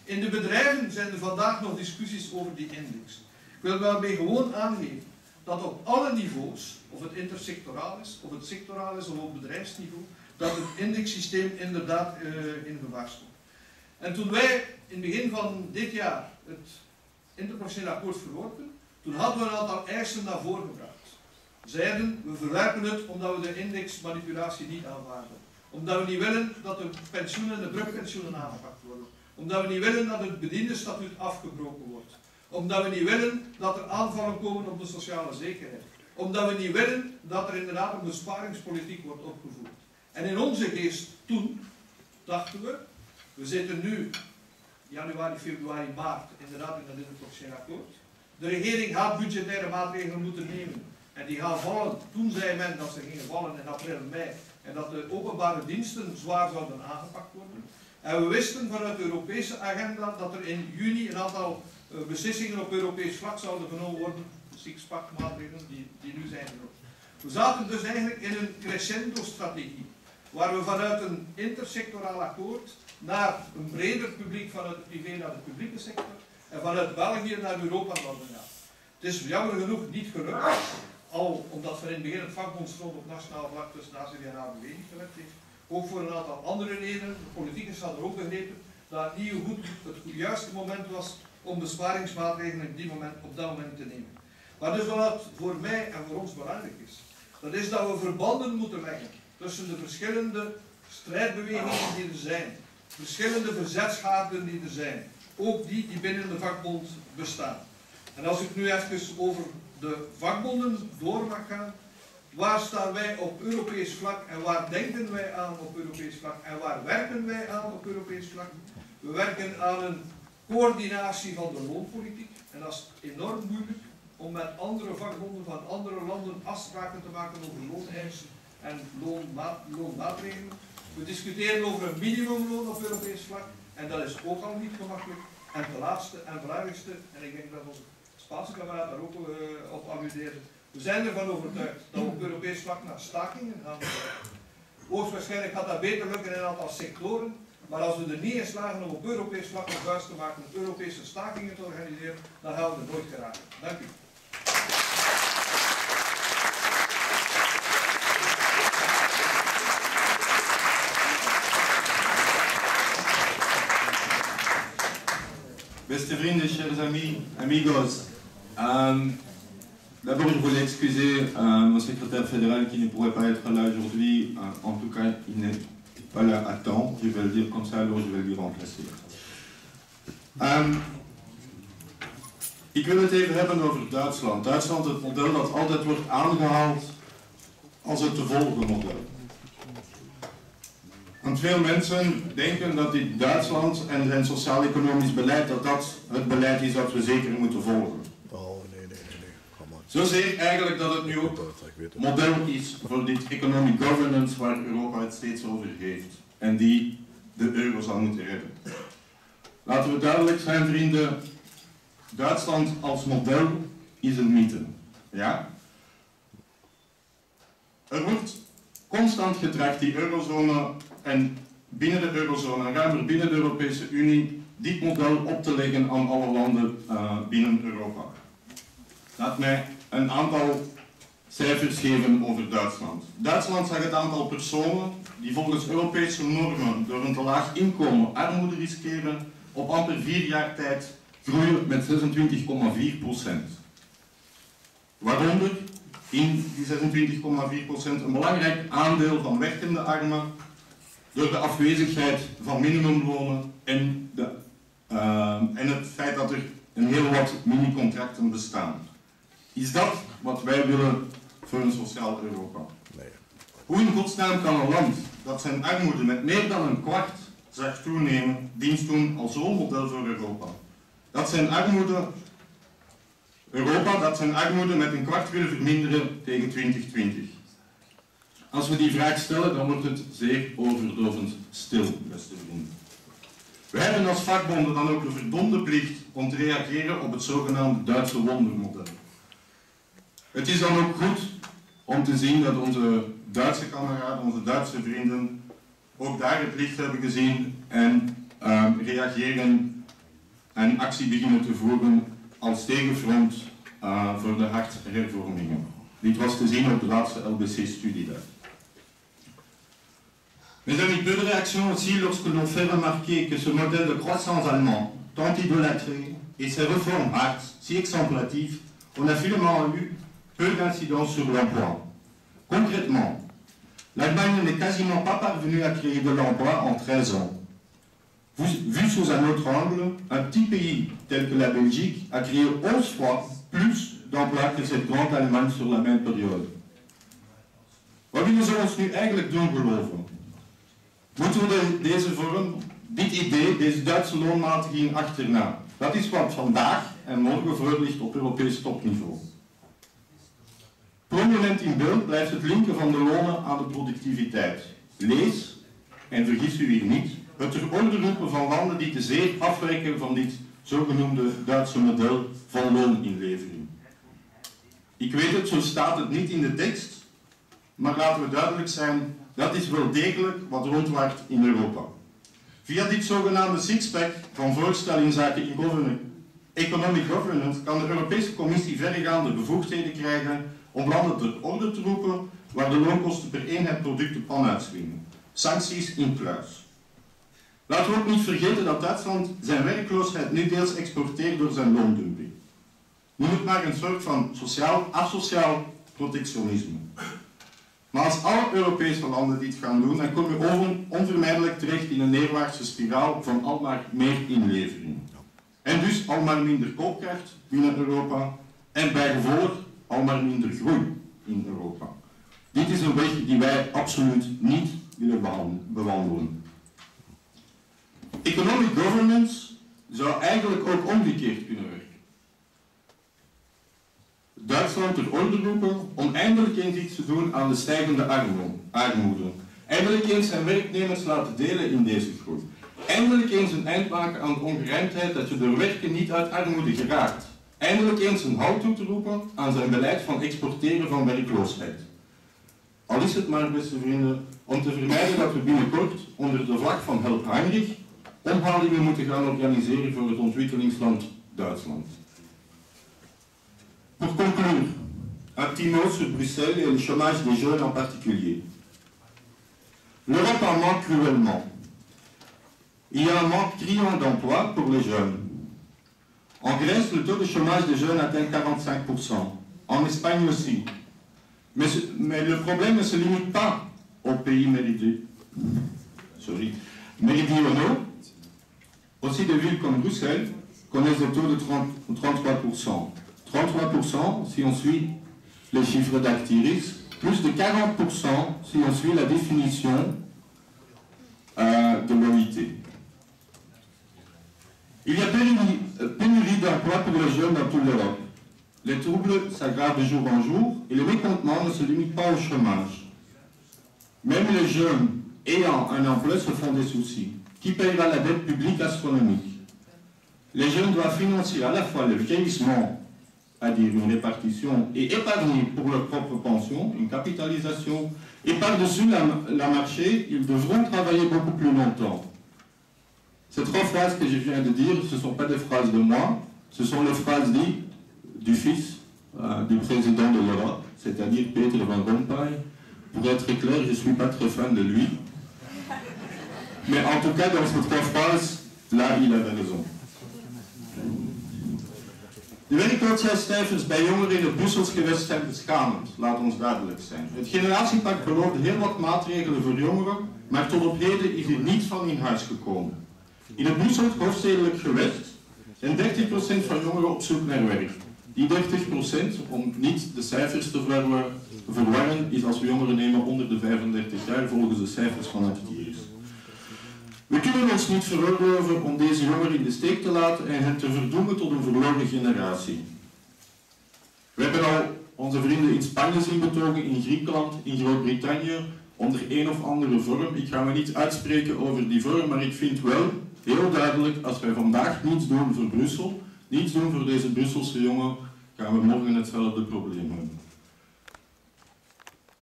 In de bedrijven zijn er vandaag nog discussies over die index. Ik wil daarbij gewoon aangeven dat op alle niveaus, of het intersectoraal is, of het sectoraal is, of op bedrijfsniveau, dat het indexsysteem inderdaad in gevaar stond. En toen wij in het begin van dit jaar het interprofessioneel akkoord verworpen, toen hadden we een aantal eisen naar voren gebracht. We zeiden, we verwerpen het omdat we de indexmanipulatie niet aanvaarden. Omdat we niet willen dat de pensioenen, de brugpensioenen aangepakt worden. Omdat we niet willen dat het bediendenstatuut afgebroken wordt. Omdat we niet willen dat er aanvallen komen op de sociale zekerheid. Omdat we niet willen dat er inderdaad een besparingspolitiek wordt opgevoerd. En in onze geest toen dachten we zitten nu januari, februari, maart inderdaad in dat interprofessioneel akkoord. De regering gaat budgettaire maatregelen moeten nemen. En die gaan vallen. Toen zei men dat ze gingen vallen in april, mei. En dat de openbare diensten zwaar zouden aangepakt worden. En we wisten vanuit de Europese agenda dat er in juni een aantal beslissingen op Europees vlak zouden genomen worden. De six-pack maatregelen die nu zijn genomen. We zaten dus eigenlijk in een crescendo-strategie. Waar we vanuit een intersectoraal akkoord naar een breder publiek, vanuit het privé naar de publieke sector. En vanuit België naar Europa zouden gaan. Het is jammer genoeg niet gelukt. Al omdat er in het begin het vakbondsfront op nationaal vlak tussen ACV en ABW niet gewerkt heeft. Ook voor een aantal andere redenen. De politiekers hadden ook begrepen dat het niet goed het juiste moment was om besparingsmaatregelen op dat moment te nemen. Maar dus wat voor mij en voor ons belangrijk is, dat is dat we verbanden moeten leggen tussen de verschillende strijdbewegingen die er zijn. Verschillende verzetsgaarden die er zijn. Ook die binnen de vakbond bestaan. En als ik nu even over de vakbonden door mag gaan, waar staan wij op Europees vlak en waar denken wij aan op Europees vlak en waar werken wij aan op Europees vlak? We werken aan een coördinatie van de loonpolitiek en dat is enorm moeilijk om met andere vakbonden van andere landen afspraken te maken over looneisen en loonmaatregelen. We discussiëren over een minimumloon op Europees vlak en dat is ook al niet gemakkelijk. En de laatste en belangrijkste, en ik denk dat onze Spaanse kameraad daar ook op alludeerde, we zijn ervan overtuigd dat we op Europees vlak naar stakingen gaan. Hoogstwaarschijnlijk gaat dat beter lukken in een aantal sectoren, maar als we er niet in slagen om op Europees vlak een vuist te maken, Europese stakingen te organiseren, dan gaan we er nooit geraken. Dank u. Beste vrienden, chers amis, amigos, d'abord je voulais excuser mon secrétaire fédéral qui ne pourrait pas être là aujourd'hui, en tout cas il n'est pas là à temps, je vais le dire comme ça, alors je vais lui remplacer. Ik wil het even hebben over Duitsland. Duitsland, het model dat altijd wordt aangehaald als het te volgen model. Want veel mensen denken dat dit Duitsland en zijn sociaal-economisch beleid, dat dat het beleid is dat we zeker moeten volgen. Oh, nee. Zozeer eigenlijk dat het nu ook model is voor dit economic governance waar Europa het steeds over heeft. En die de euro zal moeten redden. Laten we duidelijk zijn, vrienden. Duitsland als model is een mythe. Ja? Er wordt constant getracht die eurozone en binnen de eurozone en ruimer binnen de Europese Unie dit model op te leggen aan alle landen binnen Europa. Laat mij een aantal cijfers geven over Duitsland. Duitsland zag het aantal personen die volgens Europese normen door een te laag inkomen armoede riskeren op amper 4 jaar tijd groeien met 26,4%. Waaronder in die 26,4% een belangrijk aandeel van werkende armen door de afwezigheid van minimumlonen en het feit dat er een heel wat mini-contracten bestaan. Is dat wat wij willen voor een sociaal Europa? Nee. Hoe in godsnaam kan een land dat zijn armoede met meer dan een kwart zag toenemen, dienst doen als rolmodel voor Europa? Dat zijn armoede met een kwart willen verminderen tegen 2020. Als we die vraag stellen, dan wordt het zeer overdovend stil, beste vrienden. We hebben als vakbonden dan ook een verbonden plicht om te reageren op het zogenaamde Duitse wondermodel. Het is dan ook goed om te zien dat onze Duitse kameraden, onze Duitse vrienden, ook daar het licht hebben gezien en reageren en actie beginnen te voeren als tegenfront voor de hervormingen. Dit was te zien op de laatste LBC-studie daar. Mes amis, peu de réactions aussi lorsque l'on fait remarquer que ce modèle de croissance allemand, tant idolâtré, et ses réformes actes si exemplatives, ont finalement eu peu d'incidence sur l'emploi. Concrètement, l'Allemagne n'est quasiment pas parvenue à créer de l'emploi en 13 ans. Vu sous un autre angle, un petit pays tel que la Belgique a créé 11 fois plus d'emplois que cette grande Allemagne sur la même période. Wat willen ze ons nu eigenlijk doen geloven? Moeten we deze vorm, dit idee, deze Duitse loonmatiging achterna? Dat is wat vandaag en morgen voor ligt op Europees topniveau. Prominent in beeld blijft het linken van de lonen aan de productiviteit. Lees, en vergis u hier niet, het ter orde roepen van landen die te zeer afwijken van dit zogenoemde Duitse model van looninlevering. Ik weet het, zo staat het niet in de tekst, maar laten we duidelijk zijn, dat is wel degelijk wat rondwaart in Europa. Via dit zogenaamde sixpack van voorstellen in zaken economic governance kan de Europese Commissie verregaande bevoegdheden krijgen om landen ter orde te roepen waar de loonkosten per eenheid product de pan uitswingen. Sancties in kluis. Laten we ook niet vergeten dat Duitsland zijn werkloosheid nu deels exporteert door zijn loondumping. Noem het maar een soort van asociaal protectionisme. Maar als alle Europese landen dit gaan doen, dan kom je onvermijdelijk terecht in een neerwaartse spiraal van al maar meer inlevering. En dus al maar minder koopkracht binnen Europa en bijgevolg al maar minder groei in Europa. Dit is een weg die wij absoluut niet willen bewandelen. Economic governance zou eigenlijk ook omgekeerd kunnen werken. Duitsland ter orde roepen om eindelijk eens iets te doen aan de stijgende armoede. Eindelijk eens zijn werknemers laten delen in deze groei. Eindelijk eens een eind maken aan de ongerijmdheid dat je door werken niet uit armoede geraakt. Eindelijk eens een halt toe te roepen aan zijn beleid van exporteren van werkloosheid. Al is het maar, beste vrienden, om te vermijden dat we binnenkort onder de vlag van Help Heinrich omhalingen moeten gaan organiseren voor het ontwikkelingsland Duitsland. Pour conclure, un petit mot sur Bruxelles et le chômage des jeunes en particulier. L'Europe en manque cruellement. Il y a un manque criant d'emploi pour les jeunes. En Grèce, le taux de chômage des jeunes atteint 45%. En Espagne aussi. Mais le problème ne se limite pas aux pays méridionaux. Aussi des villes comme Bruxelles connaissent des taux de 33%. 33% si on suit les chiffres d'Actiris, plus de 40% si on suit la définition de l'OIT. Il y a pénurie d'emplois pour les jeunes dans toute l'Europe. Les troubles s'aggravent de jour en jour et le mécontentement ne se limite pas au chômage. Même les jeunes ayant un emploi se font des soucis. Qui paiera la dette publique astronomique? Les jeunes doivent financer à la fois le vieillissement, c'est-à-dire une répartition, et épargner pour leur propre pension, une capitalisation, et par-dessus la marché, ils devront travailler beaucoup plus longtemps. Ces trois phrases que je viens de dire, ce ne sont pas des phrases de moi, ce sont les phrases dites du fils du président de l'Europe, c'est-à-dire Peter Van Rompuy. Pour être clair, je ne suis pas très fan de lui. Mais en tout cas, dans ces trois phrases, là, il avait raison. De werkloosheidscijfers bij jongeren in het Brussels gewest zijn beschamend, laat ons duidelijk zijn. Het generatiepact beloofde heel wat maatregelen voor jongeren, maar tot op heden is er niets van in huis gekomen. In het Brussels hoofdstedelijk gewest zijn 30% van jongeren op zoek naar werk. Die 30%, om niet de cijfers te verwarren, is als we jongeren nemen onder de 35 jaar volgens de cijfers van Actiris. We kunnen ons niet veroorloven om deze jongeren in de steek te laten en hen te verdoemen tot een verloren generatie. We hebben al onze vrienden in Spanje zien betogen, in Griekenland, in Groot-Brittannië, onder een of andere vorm. Ik ga me niet uitspreken over die vorm, maar ik vind wel heel duidelijk, als wij vandaag niets doen voor Brussel, niets doen voor deze Brusselse jongen, gaan we morgen hetzelfde probleem hebben.